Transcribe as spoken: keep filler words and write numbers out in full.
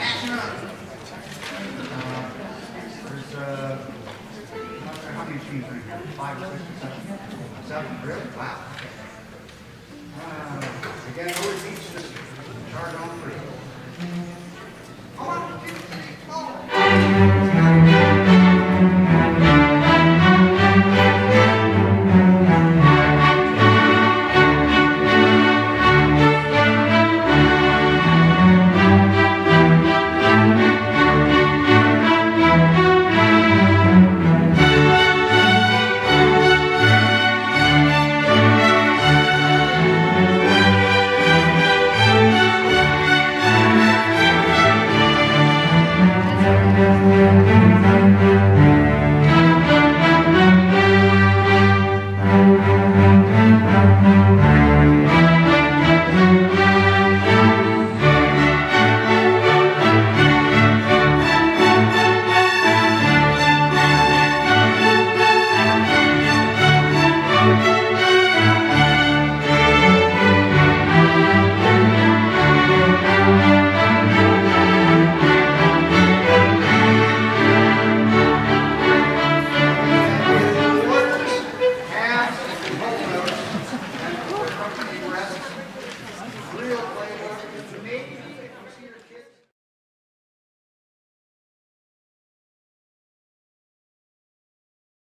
matching up. Uh, there's, uh, not sure how many teams are in here? Five or six or seven? Seven, really? Wow. Uh, again, always teach this charge on three.